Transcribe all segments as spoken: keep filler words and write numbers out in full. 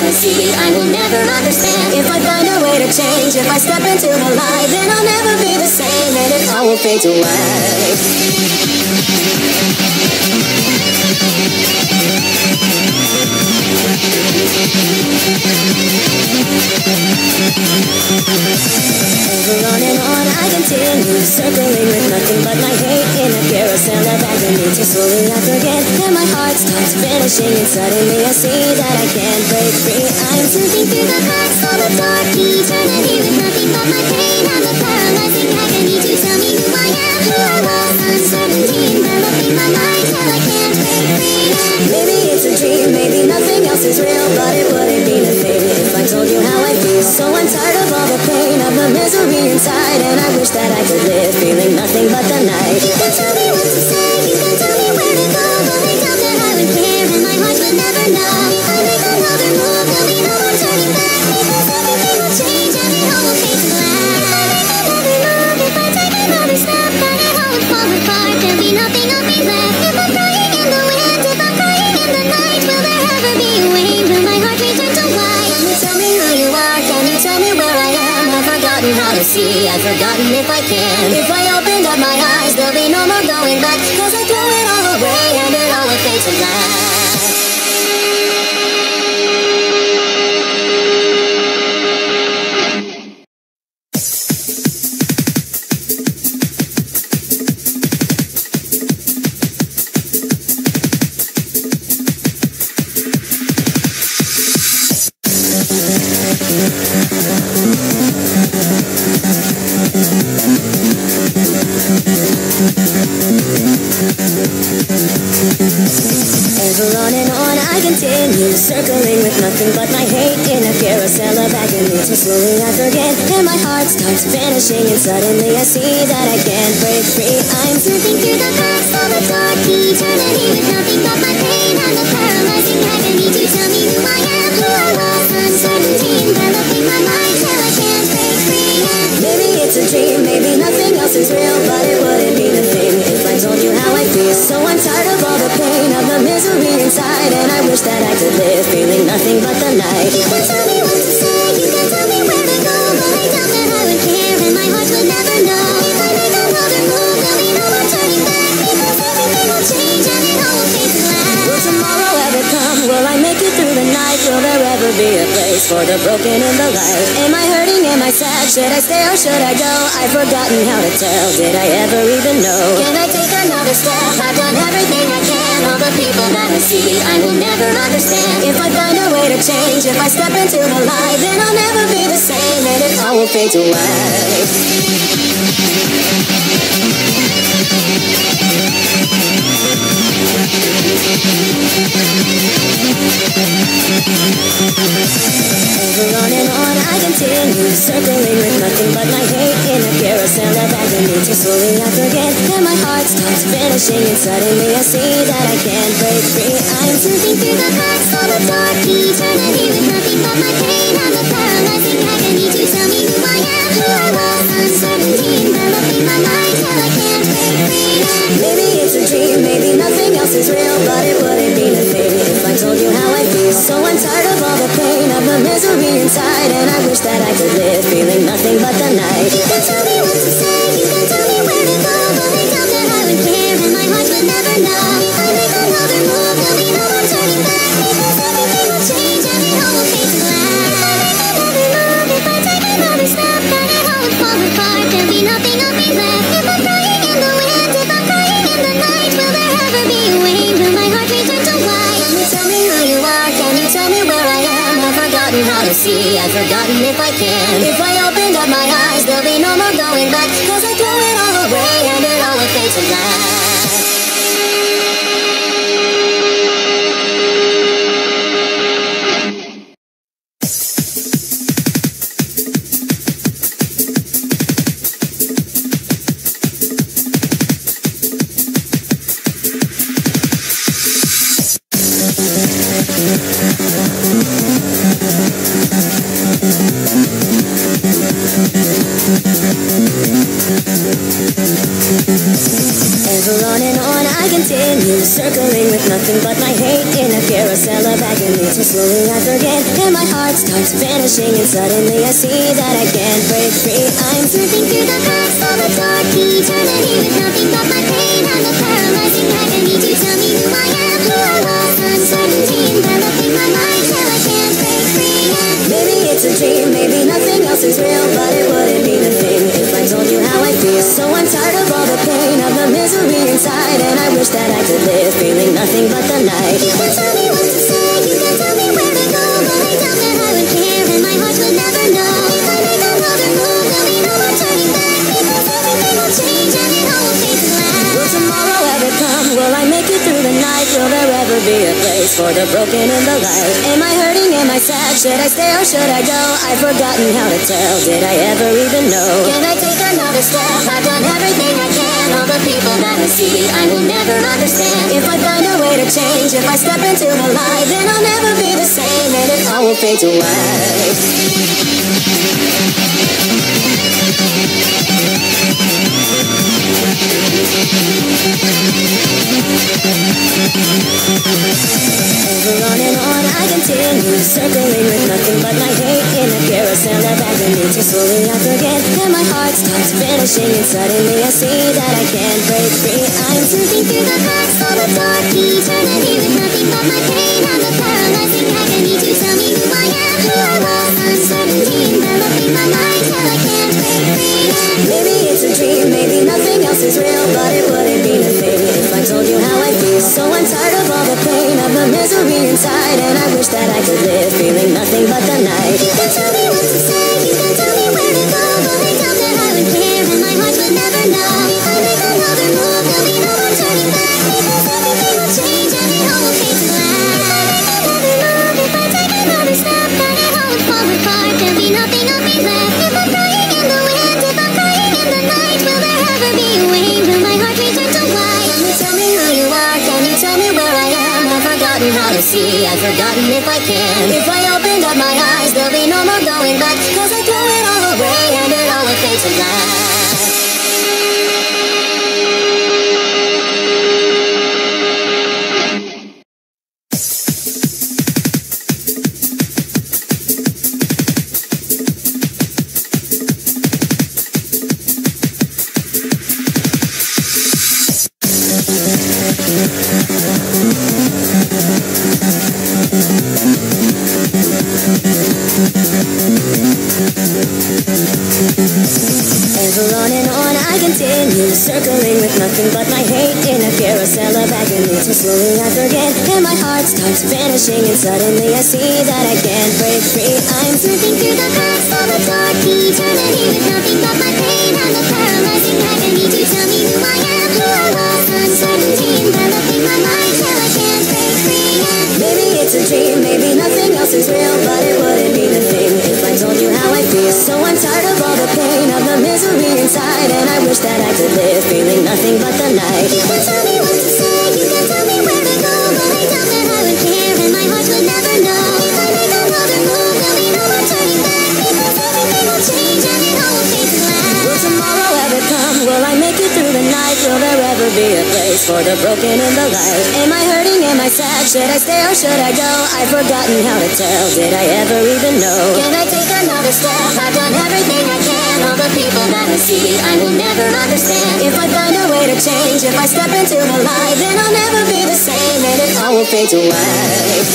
how to see, I will never understand. If I find a way to change, if I step into the light, then I'll never be the same, and it all will fade to white. Over on and on I continue, circling with nothing but my hate in a carousel of agony. Till slowly I forget, and my heart starts finishing, and suddenly I see that I can't break free. I'm slipping through the cracks of a dark eternity, with nothing but my pain and the paralyzing agony to tell me who I am, who I was. Uncertainty enveloping my mind till I can't break free. Maybe it's a dream, maybe nothing else is real, but it wouldn't mean a thing if I told you how I feel. So I'm tired of all the pain, of the misery inside, and I wish that I could live feeling nothing but the night. You can tell me what to say, you can tell me where to go, but I doubt that I would care, and my heart would never know. If I make another move, there'll be no more turning back, because everything will change and it all will fade to black. If I make another move, if I take another step, then it all would fall apart, there'll be nothing of me left. If I'm crying in the wind, if I'm crying in the night, will there ever be a way, will my heart return to white? Can you tell me who you are, can you tell me where I am? I've forgotten how to see, I've forgotten if I can. If I opened up my eyes, there'll be no more going back, cause I throw it all away and it all will fade to black. Ever on and on I continue, circling with nothing but my hate in a carousel of agony. Till slowly I forget, and my heart starts vanishing, and suddenly I see that I can't break free. I'm slipping through the cracks of a dark eternity, with nothing but my pain and the paralyzing agony to tell me who I am, who I was. Uncertainty enveloping my mind till I can't break free. Maybe it's a dream, maybe nothing else is real, but it wouldn't mean a thing if I told you how I feel. So I'm tired of all the pain, of the misery inside, and I wish that I could live feeling nothing but the night. You can tell me what to say, you can tell me where to go, but I doubt that I would care, and my heart would never know. If I make another move, there'll be no more turning back, because everything will change and it all will fade to black. Will tomorrow ever come? Will I make it through the night? Will there ever be a place for the broken in the light? Am I hurting? Am I sad? Should I stay or should I go? I've forgotten how to tell, did I ever even know? Can I take another step? I've done everything I can. All the people that I see, I will never understand. If I find a way to change, if I step into the light, then I'll never be the same, and it all will fade to white. Over on and on I continue, circling with nothing but my hate in a carousel of agony. Till slowly I forget, and my heart starts finishing, and suddenly I see that I can't break free. I'm slipping through the cracks of a dark eternity, with nothing but my pain and the paralyzing agony to tell me who I am, who I was. Uncertainty enveloping my mind till I can't break free. Maybe it's a dream, maybe nothing else is real, but it wouldn't mean a thing if I told you how I feel. So I'm tired of all the pain, of the misery inside, and I wish that I could live feeling nothing but the night. You can tell me what to say, you can tell me where to go, but I doubt that I would care, and my heart would never know. If I make another move, there'll be no more turning back, because everything will change and it all will fade to black. If I make another move, if I take another step, then it all would fall apart, there'll be nothing of me left. If I'm crying in the wind, if I'm crying in the night, will there ever be a way, will my heart return to white? Can you tell me who you are, can you tell me where I am? I've forgotten how to see, I've forgotten if I can. If I opened up my eyes, there'll be no more going back, cause I throw it all away and it all will fade to black. Ever but my hate in a carousel of agony. So slowly I forget, and my heart starts vanishing, and suddenly I see that I can't break free. I'm slipping through the cracks of a dark eternity, with nothing but my pain and the paralyzing agony to tell me who I am, who I was. Uncertainty enveloping my mind till I can't break free. Maybe it's a dream, maybe nothing else is real, but it wouldn't mean a thing if I told you how I feel. So I'm tired of all the pain, of the misery inside, and I wish that I could live feeling nothing but the night. You can tell me what to say, you can tell me where to go, but I doubt that I would care, and my heart would never know. If I make another move, there'll be no more turning back, because everything will change and it all will fade to black. Will tomorrow ever come? Will I make it through the night? Will there ever be a place for the broken in the light? Am I hurting? Am I sad? Should I stay or should I go? I've forgotten how to tell. Did I ever even know? Can I take another step? I've done everything I can. All the people that I see, I will never understand. If I find a way to change, if I step into the light, then I'll never be the same, and it all will fade to white. Over on and on I continue, circling with nothing but my hate in a carousel of agony. Too slowly I forget, and my heart starts vanishing, and suddenly I see that I can't break free. I'm slipping through the cracks of a dark eternity, with nothing but my pain and the paralyzing agony to tell me who I am, who I was. Uncertainty enveloping my mind till I can't break free. Maybe it's a dream, maybe nothing else is real, but it wouldn't mean a thing if I told you how I feel. So I'm tired of all the pain, of the misery inside, and I wish that I could live feeling nothing but the night. You can tell me what to say, you can tell me where to go, but I doubt that I would care, and my heart would never know. If I make another move, there'll be no more turning back, because everything will change and it all will fade to black. If I make another move, if I take another step, then it all would fall apart. There'll be nothing of me left. If I'm crying in the wind, if I'm crying in the night, will there ever be a way? Will my heart return to white? Can you tell me who you are? Can you tell me where I am? I've forgotten how to see, I've forgotten if I can. If I opened up my eyes, there'll be no more going back, cause I throw it all away and it all will fade to black. Ever on and on I continue, circling with nothing but my hate in a carousel of agony. So slowly I forget, and my heart starts vanishing, and suddenly I see that I can't break free. I'm slipping through the cracks of a dark eternity, with nothing but my pain and the paralyzing agony to tell me who I am, who I was. Uncertainty enveloping my mind till I can't break free. Maybe it's a dream, maybe nothing else is real, but it wouldn't mean a thing if I told you how I feel. So I'm tired of all the pain, of the misery inside, and I wish that I could live feeling nothing but the night. You can tell me what to say, you can tell me where to go, but I doubt that I would care, and my heart would never know. If I make another move, there'll be no more turning back, because everything will change and it all will fade to black. Will tomorrow ever come? Will I make it through the night? Will there ever be a place for the broken in the light? Am I hurting? Am I sad? Should I stay or should I go? I've forgotten how to tell. Did I ever even know? Can I take another step? I've done everything I can. All the people that I see, I will never understand. If I find a way to change, if I step into the light, then I'll never be the same, and it all will fade to white.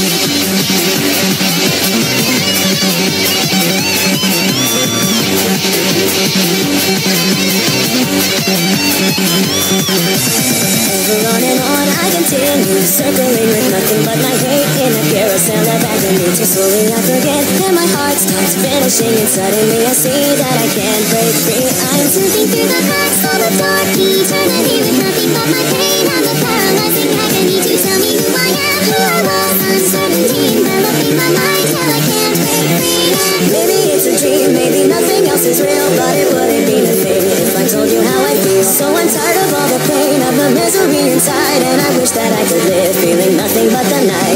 Over on and on I continue, circling with nothing but my hate in a carousel of agony. Too slowly I forget, and my heart starts vanishing, and suddenly I see that I can't break free. I'm slipping through the cracks of a dark eternity, with nothing but my pain and the paralyzing agony to tell me who I am, who I was. Uncertainty enveloping my mind till I can't break free. Maybe it's a dream, maybe nothing else is real, but it wouldn't mean a thing if I told you how I feel. So I'm tired of all the pain, of the misery inside, and I wish that I could live feeling nothing but the night.